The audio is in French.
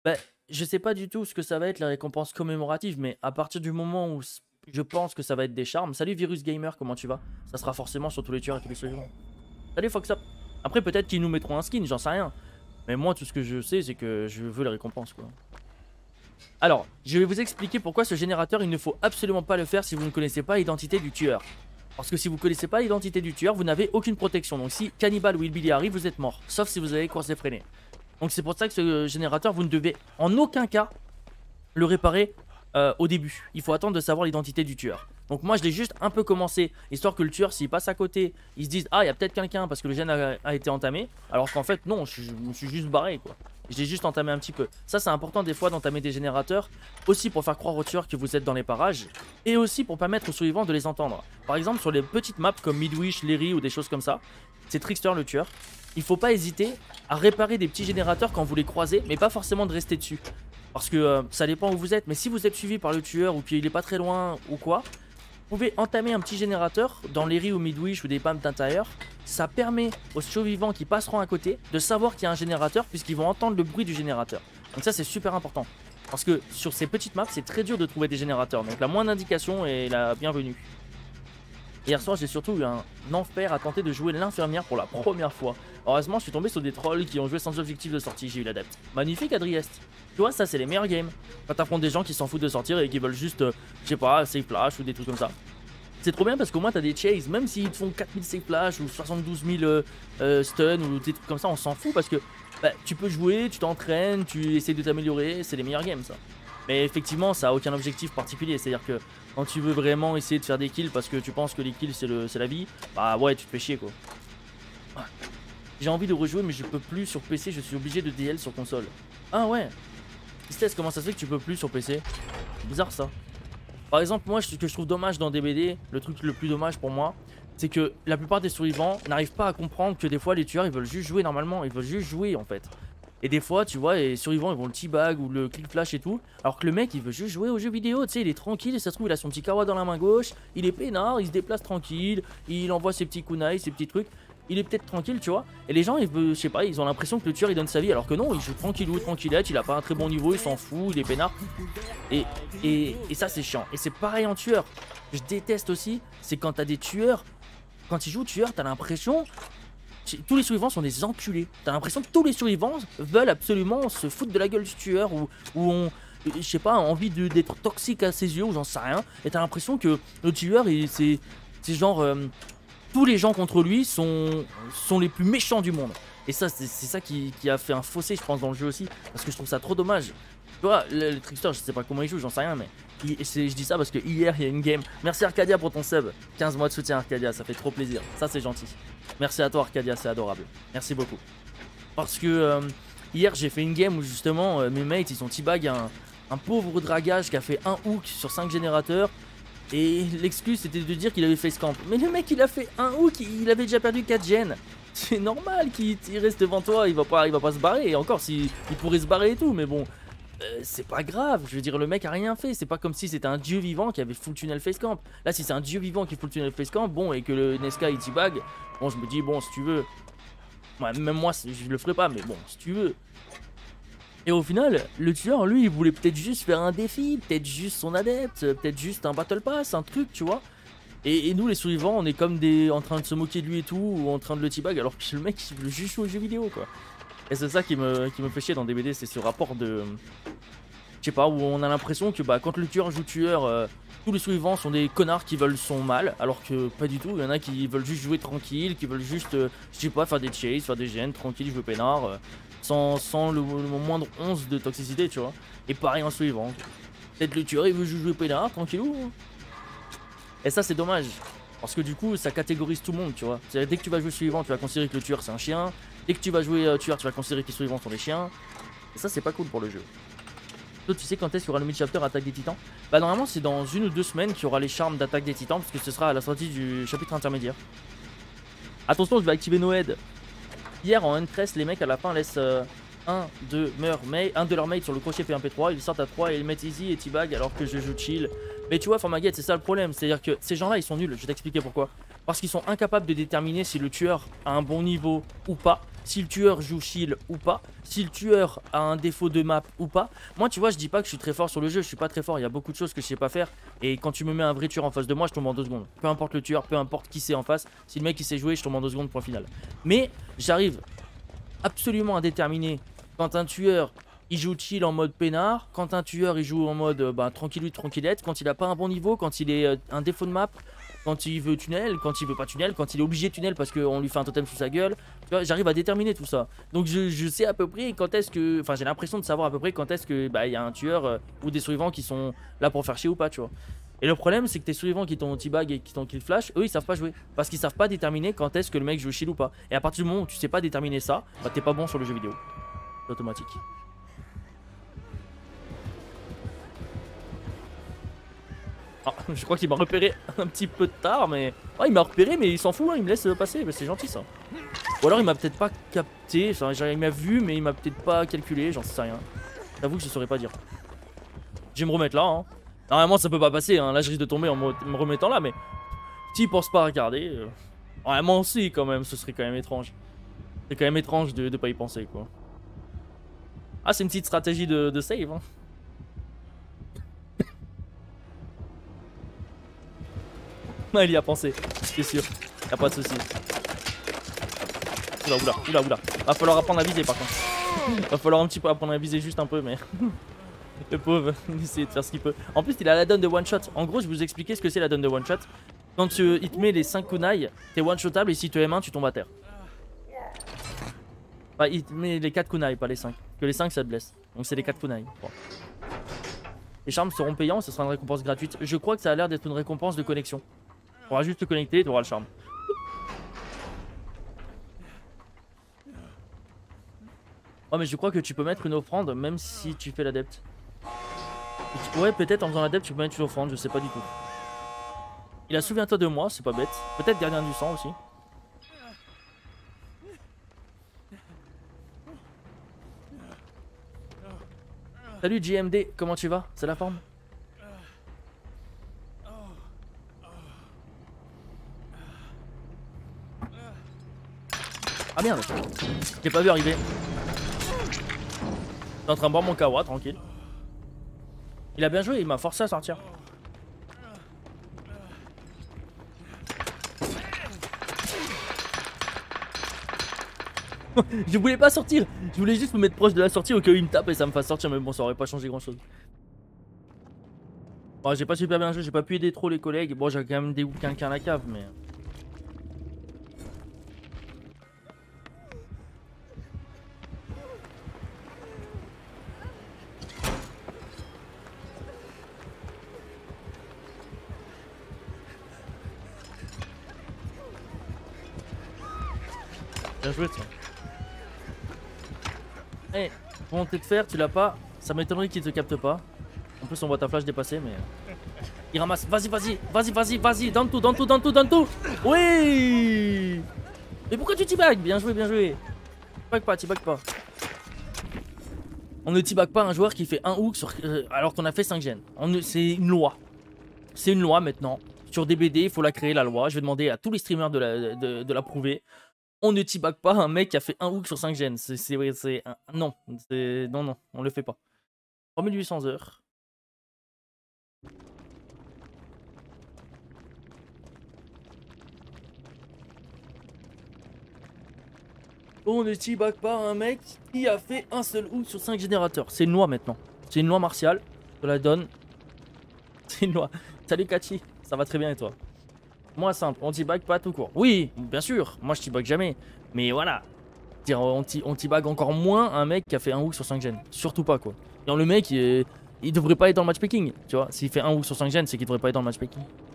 Bah, je sais pas du tout ce que ça va être les récompenses commémoratives, mais à partir du moment où je pense que ça va être des charmes. Salut Virus Gamer, comment tu vas? Ça sera forcément sur tous les tueurs et tous les survivants. Salut Foxup. Après, peut-être qu'ils nous mettront un skin, j'en sais rien. Mais moi, tout ce que je sais, c'est que je veux les récompenses, quoi. Alors, je vais vous expliquer pourquoi ce générateur, il ne faut absolument pas le faire si vous ne connaissez pas l'identité du tueur. Parce que si vous ne connaissez pas l'identité du tueur, vous n'avez aucune protection. Donc si Cannibal ou Hillbilly arrive, vous êtes mort. Sauf si vous avez course effrénée. Donc c'est pour ça que ce générateur, vous ne devez en aucun cas le réparer au début. Il faut attendre de savoir l'identité du tueur. Donc moi je l'ai juste un peu commencé, histoire que le tueur, s'il passe à côté, il se dise ah il y a peut-être quelqu'un parce que le gène a été entamé. Alors qu'en fait non, je me suis juste barré quoi. J'ai juste entamé un petit peu. Ça c'est important des fois d'entamer des générateurs, aussi pour faire croire aux tueurs que vous êtes dans les parages, et aussi pour permettre aux survivants de les entendre. Par exemple sur les petites maps comme Midwish, Lery ou des choses comme ça, c'est Trickster le tueur. Il faut pas hésiter à réparer des petits générateurs quand vous les croisez, mais pas forcément de rester dessus. Parce que ça dépend où vous êtes, mais si vous êtes suivi par le tueur ou qu'il est pas très loin ou quoi, vous pouvez entamer un petit générateur dans les riz ou midwish ou des pamps d'intérieur. Ça permet aux survivants qui passeront à côté de savoir qu'il y a un générateur puisqu'ils vont entendre le bruit du générateur. Donc ça c'est super important. Parce que sur ces petites maps c'est très dur de trouver des générateurs. Donc la moindre indication est la bienvenue. Hier soir j'ai surtout eu un enfer à tenter de jouer l'infirmière pour la première fois. Heureusement je suis tombé sur des trolls qui ont joué sans objectif de sortie, j'ai eu l'adepte. Magnifique Adriest. Tu vois ça c'est les meilleurs games. Quand t'affrontes des gens qui s'en foutent de sortir et qui veulent juste, je sais pas, save flash ou des trucs comme ça. C'est trop bien parce qu'au moins t'as des chases, même s'ils te font 4000 save flash ou 72 000 stun ou des trucs comme ça, on s'en fout parce que bah, tu peux jouer, tu t'entraînes, tu essaies de t'améliorer, c'est les meilleurs games ça. Mais effectivement ça a aucun objectif particulier, c'est à dire que quand tu veux vraiment essayer de faire des kills parce que tu penses que les kills c'est la vie, bah ouais tu te fais chier quoi. Ouais. J'ai envie de rejouer mais je peux plus sur PC, je suis obligé de DL sur console. Ah ouais. Tristesse, comment ça se fait que tu peux plus sur PC? Bizarre ça. Par exemple moi ce que je trouve dommage dans DBD, le truc le plus dommage pour moi, c'est que la plupart des survivants n'arrivent pas à comprendre que des fois les tueurs ils veulent juste jouer normalement, ils veulent juste jouer en fait. Et des fois, tu vois, les survivants ils vont le teabag ou le click flash et tout. Alors que le mec il veut juste jouer aux jeux vidéo, tu sais, il est tranquille et ça se trouve il a son petit kawa dans la main gauche, il est peinard, il se déplace tranquille, il envoie ses petits kunai, ses petits trucs. Il est peut-être tranquille, tu vois. Et les gens, ils veulent, je sais pas, ils ont l'impression que le tueur il donne sa vie alors que non, il joue tranquillou, tranquillette, il a pas un très bon niveau, il s'en fout, il est peinard. Et ça c'est chiant. Et c'est pareil en tueur. Je déteste aussi, c'est quand t'as des tueurs, quand ils jouent tueur, t'as l'impression. Tous les survivants sont des enculés. T'as l'impression que tous les survivants veulent absolument se foutre de la gueule du tueur ou ont, je sais pas, envie d'être toxique à ses yeux ou j'en sais rien. Et t'as l'impression que le tueur, c'est genre tous les gens contre lui sont les plus méchants du monde. Et ça, c'est ça qui a fait un fossé, je pense, dans le jeu aussi, parce que je trouve ça trop dommage. Tu vois, le Trickster, je sais pas comment il joue, j'en sais rien, mais je dis ça parce que hier il y a une game. Merci Arcadia pour ton sub. 15 mois de soutien Arcadia, ça fait trop plaisir. Ça c'est gentil. Merci à toi Arcadia, c'est adorable. Merci beaucoup. Parce que hier j'ai fait une game où justement mes mates ils ont teabag un pauvre dragage qui a fait un hook sur 5 générateurs. Et l'excuse c'était de dire qu'il avait fait scamp. Mais le mec il a fait un hook, il avait déjà perdu 4 gènes. C'est normal qu'il reste devant toi, il va pas se barrer. Et encore, il pourrait se barrer et tout, mais bon. C'est pas grave, je veux dire, le mec a rien fait. C'est pas comme si c'était un dieu vivant qui avait full tunnel face camp. Là, si c'est un dieu vivant qui full tunnel face camp, bon, et que le Nesca il teabag, bon, je me dis, bon, si tu veux. Ouais, même moi, je le ferai pas, mais bon, si tu veux. Et au final, le tueur, lui, il voulait peut-être juste faire un défi, peut-être juste son adepte, peut-être juste un battle pass, un truc, tu vois. Et nous, les survivants, on est comme en train de se moquer de lui et tout, ou en train de le teabag, alors que le mec, il veut juste jouer aux jeux vidéo, quoi. Et c'est ça qui me fait chier dans DBD, c'est ce rapport de... Je sais pas, où on a l'impression que bah, quand le tueur joue tueur, tous les survivants sont des connards qui veulent son mal, alors que pas du tout, il y en a qui veulent juste jouer tranquille, qui veulent juste, je sais pas, faire des chases, faire des gènes, tranquille, jouer peinard, sans le moindre once de toxicité, tu vois. Et pareil en survivant. Peut-être le tueur il veut juste jouer peinard, tranquillou. Et ça c'est dommage, parce que du coup ça catégorise tout le monde, tu vois. Dès que tu vas jouer suivant, tu vas considérer que le tueur c'est un chien. Dès que tu vas jouer tueur, tu vas considérer que les survivants sont des chiens. Et ça, c'est pas cool pour le jeu. Toi, tu sais quand est-ce qu'il y aura le mid-chapter Attaque des Titans? Bah, normalement, c'est dans 1 ou 2 semaines qu'il y aura les charmes d'Attaque des Titans, parce que ce sera à la sortie du chapitre intermédiaire. Attention, je vais activer Noed. Hier, en N13, les mecs à la fin laissent un de leurs mates sur le crochet P1P3. Ils sortent à 3 et ils mettent easy et teabag alors que je joue chill. Mais tu vois, Formaguette, c'est ça le problème. C'est-à-dire que ces gens-là, ils sont nuls. Je vais t'expliquer pourquoi. Parce qu'ils sont incapables de déterminer si le tueur a un bon niveau ou pas. si le tueur joue chill ou pas, si le tueur a un défaut de map ou pas. Moi tu vois, je dis pas que je suis très fort sur le jeu, je suis pas très fort, il y a beaucoup de choses que je sais pas faire. Et quand tu me mets un vrai tueur en face de moi, je tombe en 2 secondes. Peu importe le tueur, peu importe qui c'est en face, si le mec il sait jouer, je tombe en 2 secondes, point final. Mais j'arrive absolument à déterminer quand un tueur il joue chill en mode peinard, quand un tueur il joue en mode tranquillou tranquillette, quand il a pas un bon niveau, quand il est un défaut de map, quand il veut tunnel, quand il veut pas tunnel, quand il est obligé de tunnel parce qu'on lui fait un totem sous sa gueule. Tu vois, j'arrive à déterminer tout ça. Donc je sais à peu près quand est-ce que... Enfin j'ai l'impression de savoir à peu près quand est-ce que il y a un tueur ou des survivants qui sont là pour faire chier ou pas, tu vois. Et le problème c'est que tes survivants qui t'ont teabag et qui t'ont kill flash, eux ils savent pas jouer. Parce qu'ils savent pas déterminer quand est-ce que le mec joue chill ou pas. Et à partir du moment où tu sais pas déterminer ça, bah t'es pas bon sur le jeu vidéo. C'est automatique. Ah, je crois qu'il m'a repéré un petit peu tard, mais... Ah, il m'a repéré, mais il s'en fout, hein, il me laisse passer, c'est gentil ça. Ou alors il m'a peut-être pas capté, enfin, il m'a vu, mais il m'a peut-être pas calculé, j'en sais rien. J'avoue que je saurais pas dire. Je vais me remettre là, hein. Normalement ça peut pas passer, hein. Là je risque de tomber en me remettant là, mais... S'il pense pas à regarder... Vraiment si, quand même, ce serait quand même étrange. C'est quand même étrange de pas y penser, quoi. Ah, c'est une petite stratégie de save, hein. Il y a pensé, c'est sûr. Y'a pas de soucis. Oula. Va falloir apprendre à viser par contre. Va falloir un petit peu apprendre à viser juste un peu, mais. Le pauvre, il essaie de faire ce qu'il peut. En plus, il a la donne de one shot. En gros, je vais vous expliquer ce que c'est la donne de one shot. Quand il te met les 5 kunai, t'es one shotable et si tu M1, tu tombes à terre. Enfin, il te met les 4 kunai, pas les 5. Parce que les 5, ça te blesse. Donc, c'est les 4 kunai. Bon. Les charmes seront payants, ce sera une récompense gratuite. Je crois que ça a l'air d'être une récompense de connexion. Tu pourras juste te connecter et tu auras le charme. Oh mais je crois que tu peux mettre une offrande même si tu fais l'adepte. Ouais, peut-être en faisant l'adepte tu peux mettre une offrande, je sais pas du tout. Il a souviens-toi de moi, c'est pas bête. Peut-être gardien du sang aussi. Salut JMD, comment tu vas? C'est la forme? Ah merde, j'ai pas vu arriver. T'es en train de boire mon kawa, tranquille. Il a bien joué, il m'a forcé à sortir. Je voulais pas sortir, je voulais juste me mettre proche de la sortie au cas où il me tape et ça me fasse sortir, mais bon, ça aurait pas changé grand chose. Bon, j'ai pas super bien joué, j'ai pas pu aider trop les collègues. Bon, j'ai quand même des quelqu'un à la cave, mais. Bien joué, ça. Eh, hey, volonté de faire, tu l'as pas. Ça m'étonnerait qu'il te capte pas. En plus, on voit ta flash dépasser, mais. Il ramasse. Vas-y. Dans tout. Oui. Mais pourquoi tu t-bag? Bien joué. T-bag pas. On ne t-bag pas un joueur qui fait un hook sur, alors qu'on a fait 5 gènes. C'est une loi. C'est une loi maintenant. Sur DBD, il faut la créer, la loi. Je vais demander à tous les streamers de la prouver. On ne t-bag pas un mec qui a fait un hook sur 5 gènes. Non, on le fait pas. 3800 heures. On ne t-bag pas un mec qui a fait un seul hook sur 5 générateurs. C'est une loi maintenant. C'est une loi martiale. Je te la donne. C'est une loi. Salut Cathy, ça va très bien et toi? Moi simple, on t-bag pas tout court. Oui, bien sûr, moi je t-bag jamais. Mais voilà. On t-bag encore moins un mec qui a fait un hook sur 5 gènes. Surtout pas quoi. Et le mec, il devrait pas être dans le matchmaking. Tu vois, s'il fait un hook sur 5 gènes, c'est qu'il devrait pas être dans le matchmaking.